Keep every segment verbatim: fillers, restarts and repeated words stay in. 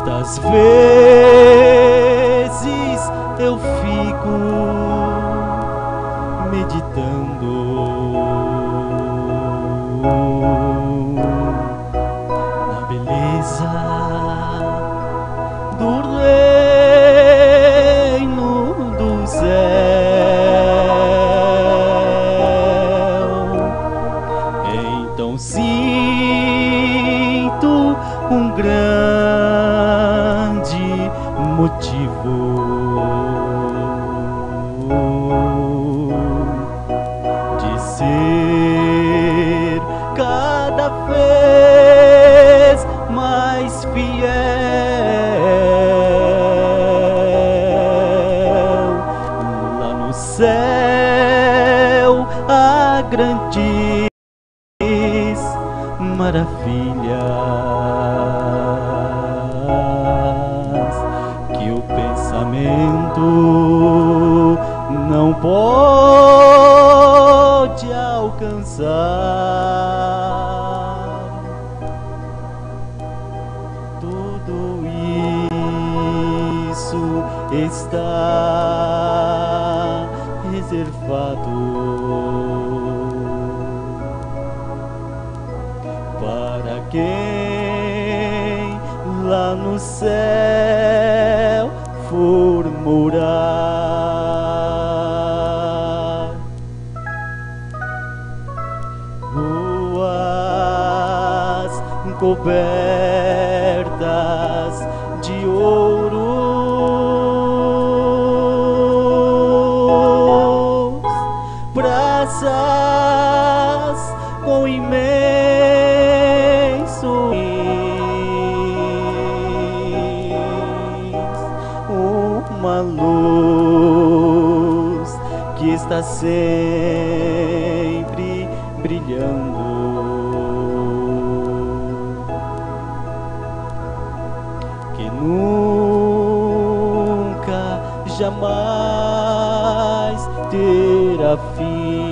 Quantas vezes eu fico meditando na beleza do reino do céu. Então sinto um grande motivo de ser cada vez mais fiel. Lá no céu há grandes maravilhas que o pensamento não pode alcançar. Tudo isso está reservado para quem lá no céu for morar. Ruas cobertas de ouro, praças com imenso uma luz que está sempre brilhando, que nunca, jamais terá fim.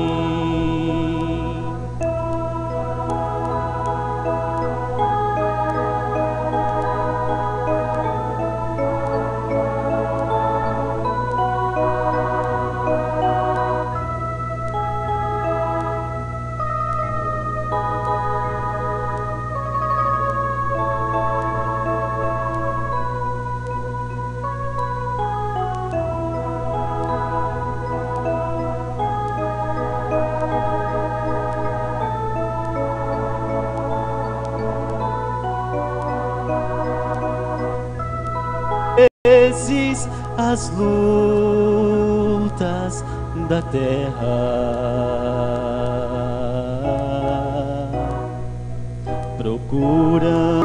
Vezes as lutas da terra procuram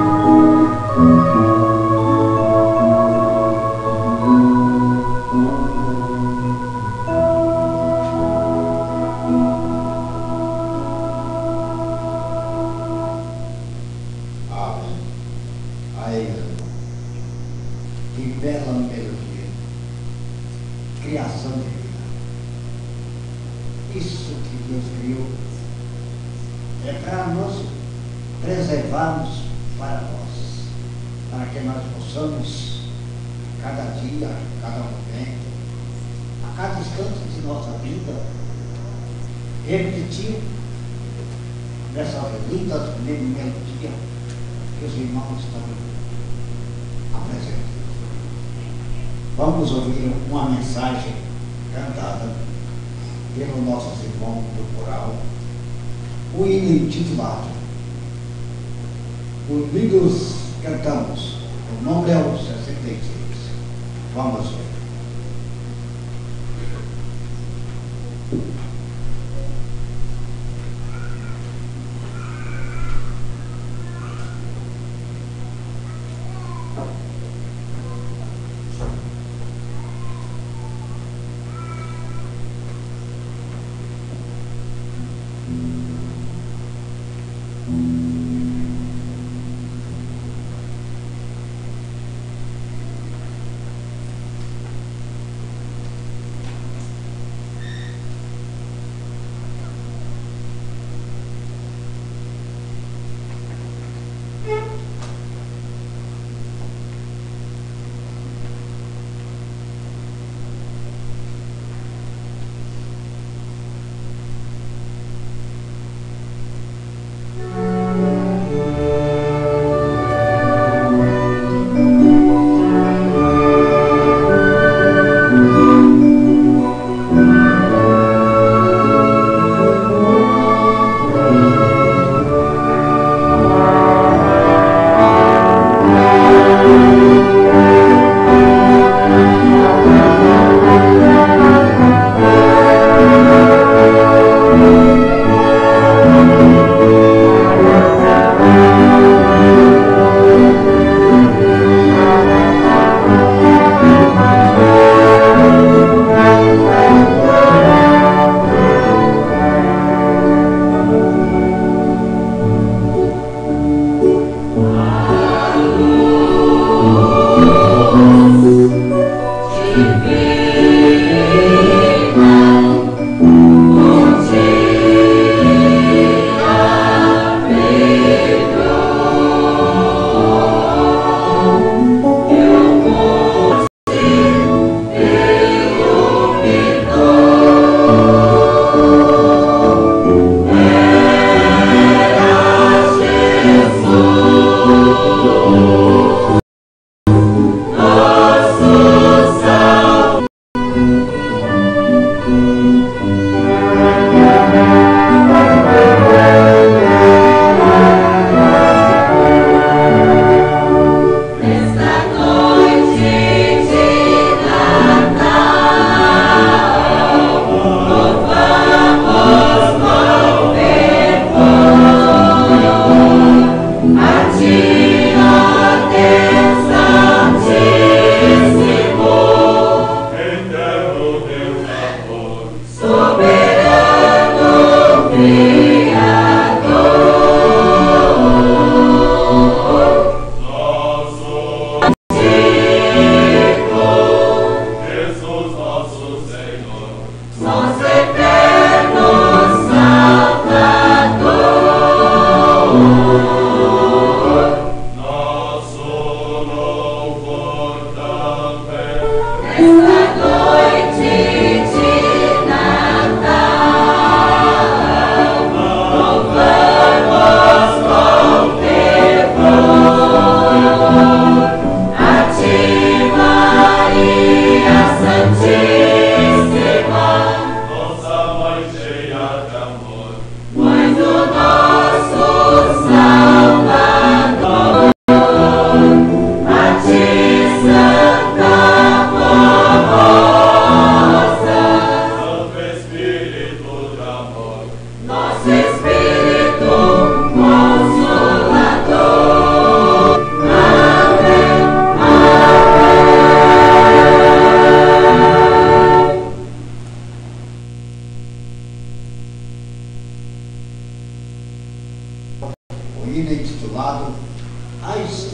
que bela melodia, criação divina. Isso que Deus criou é para nos preservarmos para nós, para que nós possamos, a cada dia, a cada momento, a cada instante de nossa vida, repetir dessa linda melodia que os irmãos estão apresentando. Vamos ouvir uma mensagem cantada pelos nossos irmãos do coral, o hino intitulado Unidos Cantamos. O nome é o sessenta e seis. Vamos ver.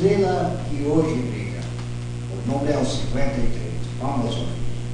estrela que hoje brilha. O número é o cinquenta e três. Vamos ouvir.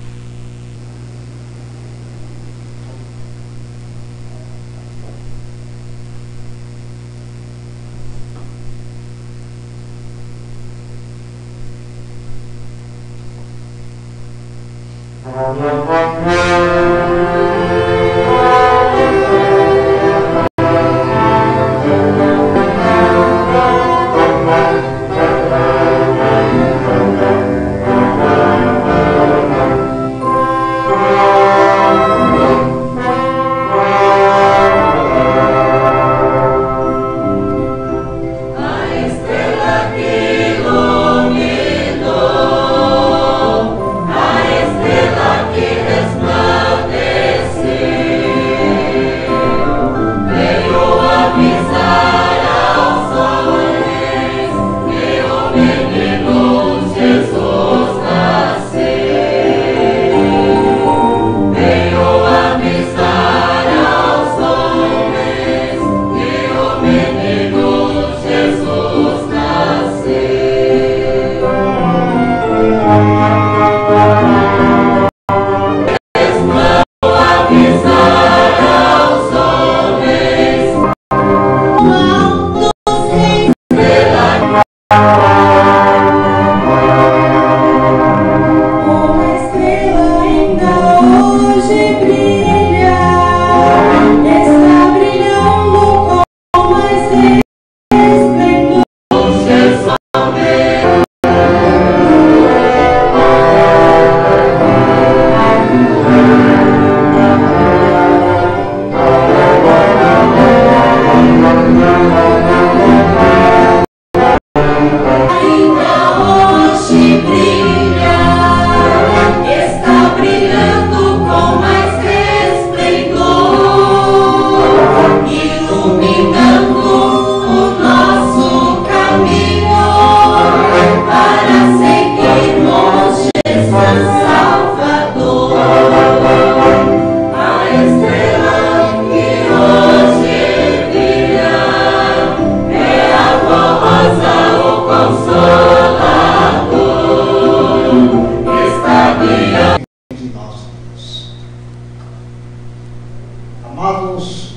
Amados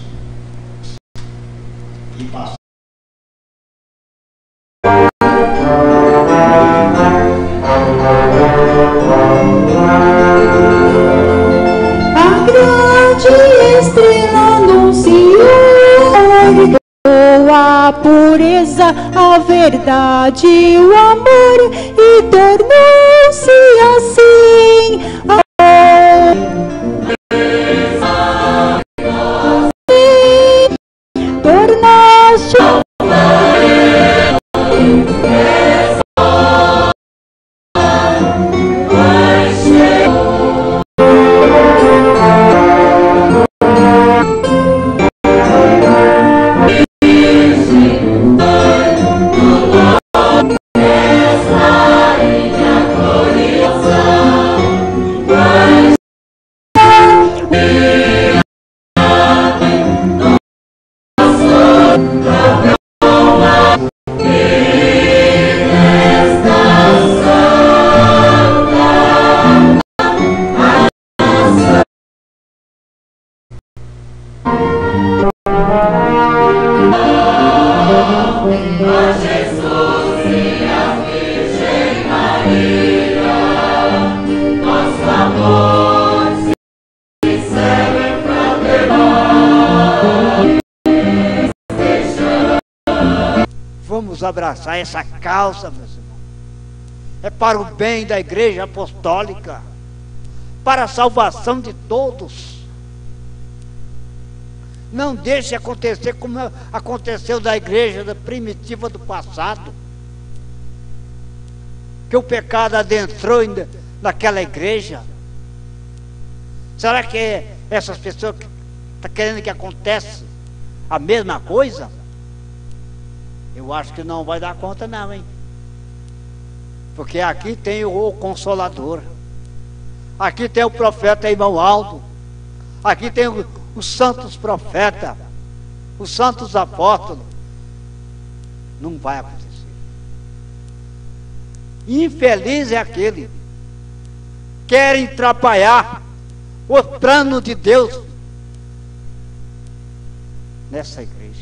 e pastores, a grande estrela anunciou a pureza, a verdade, o amor, e tornou-se assim. Tornaste vamos abraçar essa causa, meus irmãos. É para o bem da Igreja Apostólica, para a salvação de todos. Não deixe acontecer como aconteceu da igreja primitiva do passado, que o pecado adentrou naquela igreja. Será que essas pessoas estão querendo que aconteça a mesma coisa? Eu acho que não vai dar conta não, hein? Porque aqui tem o Consolador, aqui tem o profeta irmão Aldo, aqui tem o, os santos profetas, os santos apóstolos. Não vai acontecer. Infeliz é aquele que quer atrapalhar o plano de Deus nessa igreja.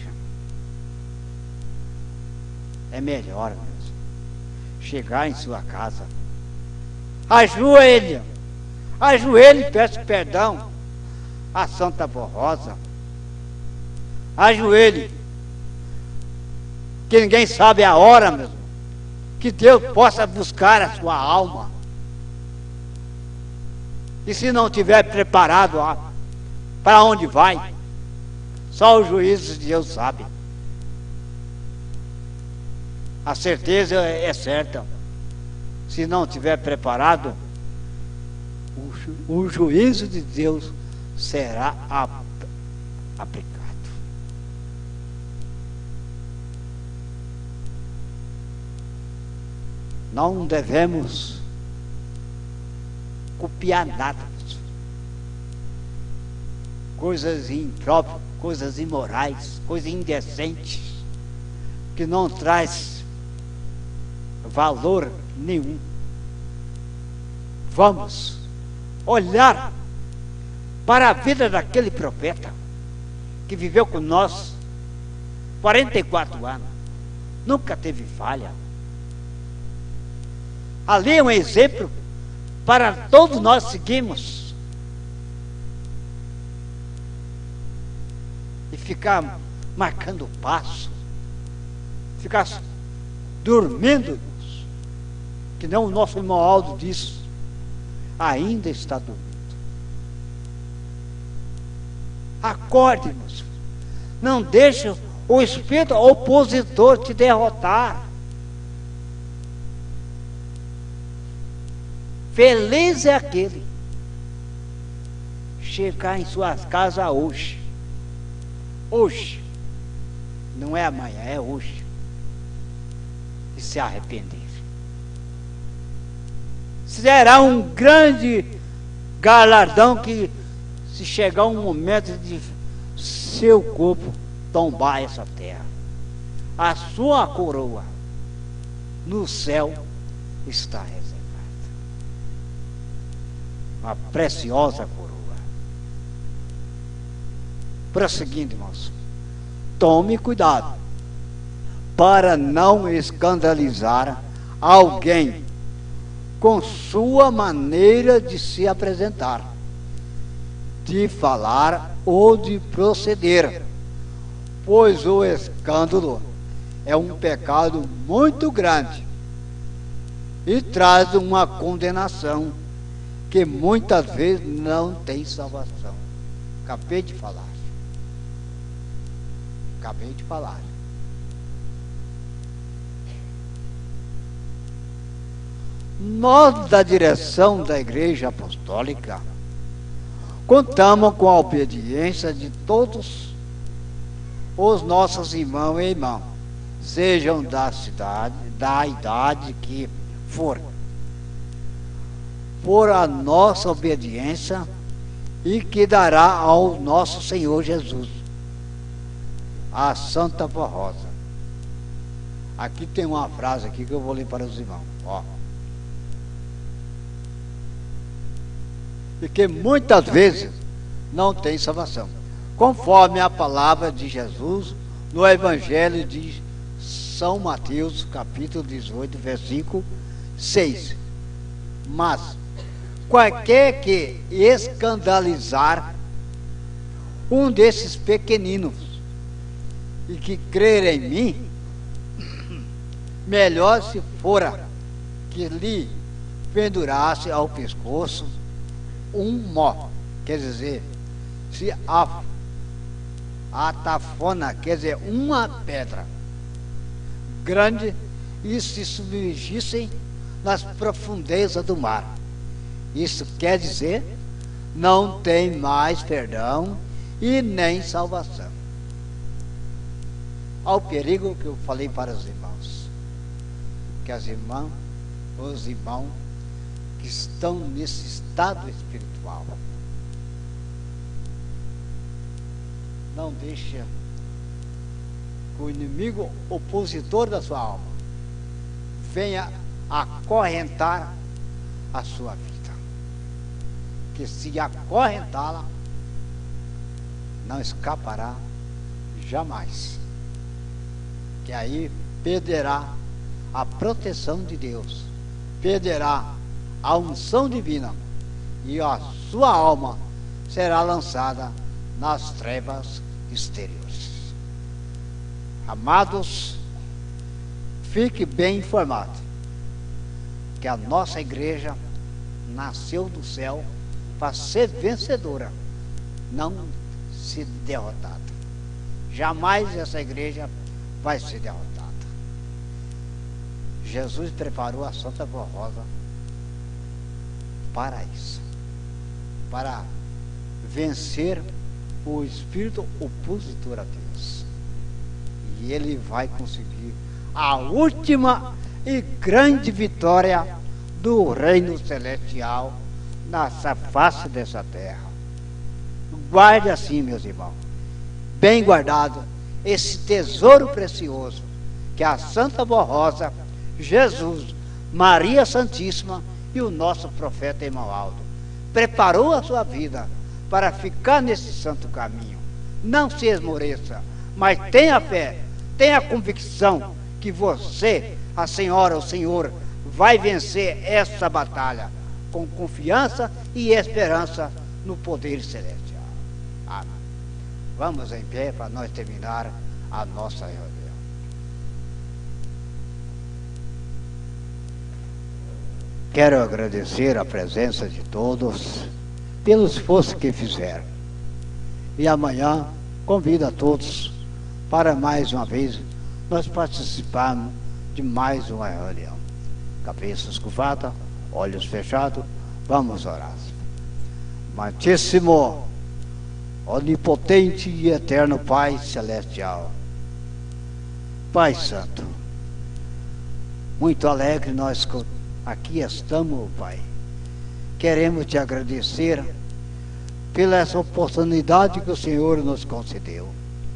É melhor mesmo chegar em sua casa, ajoelha, ajoelha e peça perdão a Santa Vó Rosa, ajoelhe, que ninguém sabe a hora mesmo, que Deus possa buscar a sua alma. E se não tiver preparado para onde vai, só o juízo de Deus sabe. A certeza é certa. Se não tiver preparado, o, ju, o juízo de Deus será ap, aplicado. Não devemos copiar nada, coisas impróprias, coisas imorais, coisas indecentes, que não traz valor nenhum. Vamos olhar para a vida daquele profeta que viveu com nós quarenta e quatro anos, nunca teve falha. Ali é um exemplo para todos nós seguirmos. E ficar marcando o passo, ficar dormindo, que não o nosso irmão Aldo disse, ainda está dormindo. Acorde, meus filhos. Não deixe o espírito opositor te derrotar. Feliz é aquele chegar em suas casas hoje. Hoje. Não é amanhã, é hoje. E se arrepender. Será um grande galardão que, se chegar um momento de seu corpo tombar essa terra, a sua coroa no céu está reservada. Uma preciosa coroa. Prosseguindo, irmãos, tome cuidado para não escandalizar alguém com sua maneira de se apresentar, de falar ou de proceder, pois o escândalo é um pecado muito grande e traz uma condenação que muitas vezes não tem salvação. Acabei de falar. Acabei de falar. Nós, da direção da Igreja Apostólica, contamos com a obediência de todos os nossos irmãos e irmãs, sejam da cidade, da idade que for, por a nossa obediência e que dará ao nosso Senhor Jesus, a Santa Vó Rosa. Aqui tem uma frase aqui que eu vou ler para os irmãos, ó. E que muitas vezes não tem salvação, conforme a palavra de Jesus no Evangelho de São Mateus, capítulo dezoito, versículo seis. Mas qualquer que escandalizar um desses pequeninos e que crer em mim, melhor se fora que lhe pendurasse ao pescoço um nó, quer dizer, se a, a tafona, quer dizer, uma pedra grande, e se submergissem nas profundezas do mar. Isso quer dizer, não tem mais perdão e nem salvação. Ao perigo que eu falei para os irmãos, que as irmãs, os irmãos que estão nesse estado espiritual, não deixa que o inimigo opositor da sua alma venha acorrentar a sua vida. Que se acorrentá-la, não escapará jamais. Que aí perderá a proteção de Deus, perderá a unção divina e a sua alma será lançada nas trevas exteriores. Amados, fique bem informado que a nossa igreja nasceu do céu para ser vencedora, não ser derrotada. Jamais essa igreja vai ser derrotada. Jesus preparou a Santa Boa Rosa para isso, para vencer o espírito opositor a Deus. E ele vai conseguir a última e grande vitória do reino celestial nessa face dessa terra. Guarde assim, meus irmãos, bem guardado, esse tesouro precioso que a Santa Boa Rosa, Jesus, Maria Santíssima e o nosso profeta irmão Aldo preparou a sua vida para ficar nesse santo caminho. Não se esmoreça, mas tenha fé, tenha convicção que você, a senhora, o senhor, vai vencer essa batalha com confiança e esperança no poder celestial. Amém. Vamos em pé para nós terminar a nossa reunião. Quero agradecer a presença de todos pelo esforço que fizeram. E amanhã convido a todos para mais uma vez nós participarmos de mais uma reunião. Cabeças curvadas, olhos fechados, vamos orar. Amantíssimo, onipotente e eterno Pai Celestial, Pai Santo, muito alegre nós aqui estamos, Pai. Queremos te agradecer pela essa oportunidade que o Senhor nos concedeu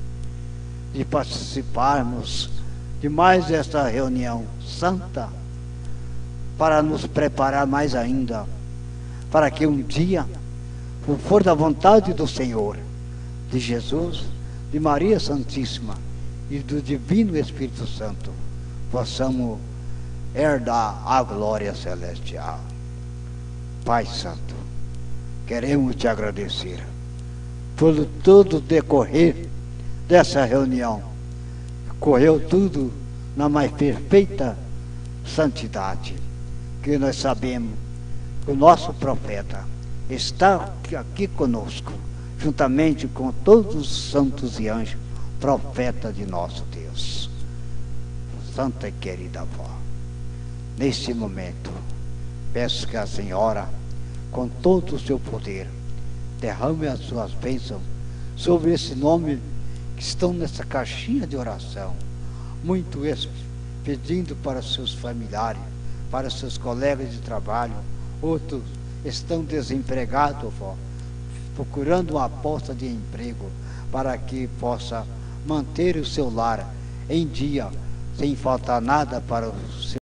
de participarmos de mais esta reunião santa, para nos preparar mais ainda, para que um dia, por for da vontade do Senhor, de Jesus, de Maria Santíssima e do Divino Espírito Santo, possamos herdar a glória celestial. Pai Santo, queremos te agradecer por todo o decorrer dessa reunião. Correu tudo na mais perfeita santidade, que nós sabemos que o nosso profeta está aqui conosco, juntamente com todos os santos e anjos, profeta de nosso Deus. Santa e querida avó, neste momento, peço que a senhora, com todo o seu poder, derrame as suas bênçãos sobre esse nome que estão nessa caixinha de oração, muito pedindo para seus familiares, para seus colegas de trabalho. Outros estão desempregados, avó, procurando uma aposta de emprego para que possa manter o seu lar em dia, sem faltar nada para o seu